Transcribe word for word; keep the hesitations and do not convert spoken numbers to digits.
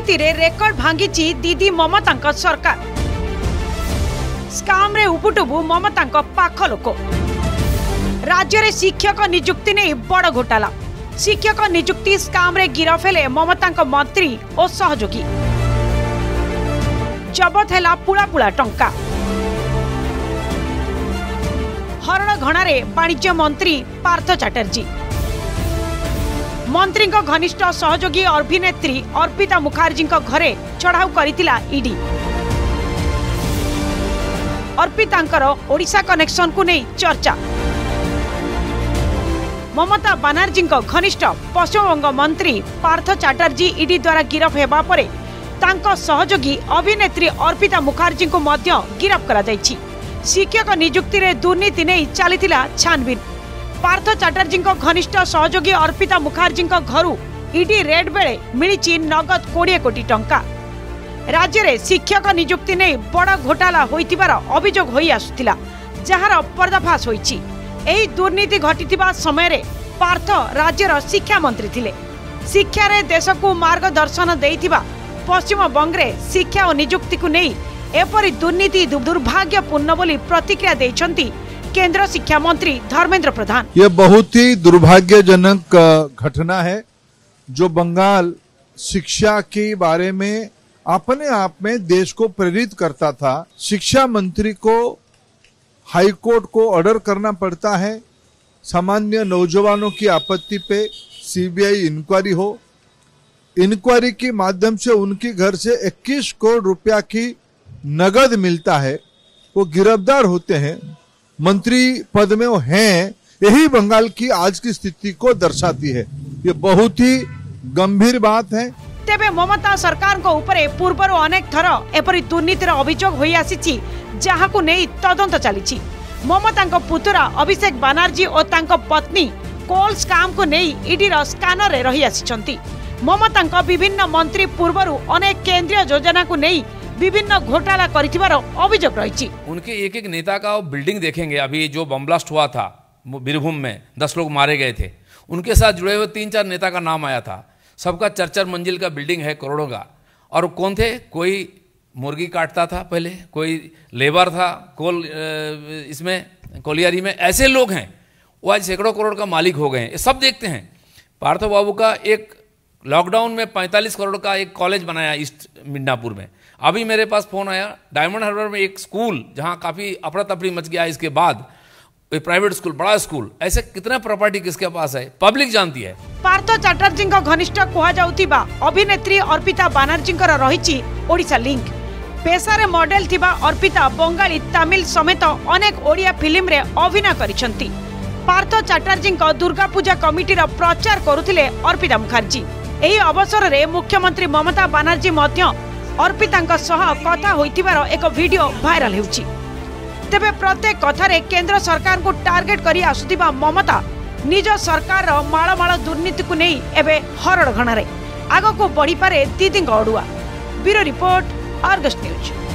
दुर्नीति रे रेकर्ड भांगी दीदी ममता सरकार। स्काम रे उबुटुबु ममता पाख लोक। राज्य रे शिक्षक नियुक्ति नहीं बड़ घोटाला। शिक्षक नियुक्ति स्काम रे गिरफ हेले ममता मंत्री और सहयोगी। जबत है पुला पुला टंका। हरण घणारे वाणिज्य मंत्री पार्थ चैटर्जी। मंत्री घनिष्ठ सहयोगी अभिनेत्री अर्पिता मुखर्जी घरे चढ़ाऊ करथिला ईडी। अर्पितांकर ओडिशा कनेक्शन को नहीं चर्चा। ममता बनर्जी घनिष्ठ पश्चिमबंग मंत्री पार्थ चैटर्जी ईडी द्वारा गिरफ हेबा परे तांको सहयोगी अभिनेत्री अर्पिता मुखर्जी को मध्य गिरफ करा जायछि। शिक्षक नियुक्ति रे दुर्नीति नहीं चलीथिला छानबीन। पार्थ चैटर्जी घनिष्ठ सहयोगी अर्पिता मुखर्जी घरू ईडी रेड बेले मिली नगद बीस कोटी टंका। राज्य रे शिक्षक नियुक्ति नहीं बड़ घोटाला होइतिबार अभियोग होई आसुतिला, जहार पर्दाफाश होईछि। एही दुर्नीति घटिथिबा समय रे पार्थ राज्यर शिक्षा मंत्री थिले। शिक्षा रे देश को मार्गदर्शन देइथिबा पश्चिम बंगरे शिक्षा और नियुक्ति को नहीं एपरी दुर्नीति दुर्भाग्यपूर्ण बोली प्रतिक्रिया देइछंती केंद्र शिक्षा मंत्री धर्मेंद्र प्रधान। ये बहुत ही दुर्भाग्यजनक घटना है जो बंगाल शिक्षा के बारे में अपने आप में देश को प्रेरित करता था। शिक्षा मंत्री को हाई कोर्ट को ऑर्डर करना पड़ता है सामान्य नौजवानों की आपत्ति पे सीबीआई इंक्वायरी हो। इंक्वायरी के माध्यम से उनके घर से इक्कीस करोड़ रुपया की नगद मिलता है, वो गिरफ्तार होते हैं, मंत्री पद में वो हैं। यही बंगाल की आज की स्थिति को दर्शाती है। ये बहुत ही गंभीर बात है। तेबे ममता सरकार को ऊपर पूर्वर अनेक थर एपरी दुर्नीतिर अभियोग होई आसीछि, जहां को नहीं तदंत चलीछि। ममता पुतुरा अभिषेक बनर्जी और तांको पत्नी कोल स्काम को नहीं ईडी स्कानर रे रही आसीछंती। ममता विभिन्न मंत्री पूर्वर अनेक केंद्रीय योजना को नहीं विभिन्न घोटाला करिथिबार अभियोग रही। उनके एक एक नेता का बिल्डिंग देखेंगे। अभी जो बम ब्लास्ट हुआ था बीरभूम में, दस लोग मारे गए थे, उनके साथ जुड़े हुए तीन चार नेता का नाम आया था। सबका चार चार मंजिल का बिल्डिंग है करोड़ों का। और कौन थे? कोई मुर्गी काटता था पहले, कोई लेबर था कोल इसमें कोलियारी में। ऐसे लोग हैं वो आज सैकड़ों करोड़ का मालिक हो गए हैं। ये सब देखते हैं। पार्थ बाबू का एक लॉकडाउन में पैंतालीस करोड़ का एक कॉलेज बनाया ईस्ट मिदनापुर में। अभी मेरे पास फोन आया डायमंड हार्बर में एक स्कूल जहां काफी अफरा तफरी मच गया। इसके बाद प्राइवेट स्कूल, बड़ा स्कूल, ऐसे कितना प्रॉपर्टी किसके पास है पब्लिक जानती है। पार्थ चैटर्जी घनिष्ठ कह जाउतिबा अभिनेत्री अर्पिता बनर्जी रही ओडिशा लिंक। पेशारे मॉडल थिबा अर्पिता बंगाली तमिल समेत अनेक ओडिया फिल्म रे अभिनय करिसंती। पार्थ चैटर्जी दुर्गा पूजा कमिटीर प्रचार करुथिले अर्पिता मुखर्जी। एही अवसर रे मुख्यमंत्री ममता बनर्जी मध्य अर्पिता सह कथा होइतिबार एक वीडियो भाइराल हेउछि। तेबे प्रत्येक कथारे केंद्र सरकार को टार्गेट करी आसुतिबा ममता निज सरकार माଳ माଳ दुर्नीति को नहीं एबे हरड़ घणारे आगो को बढ़ी पारे दीदी अड़ुआ। Bureau report, Argus news.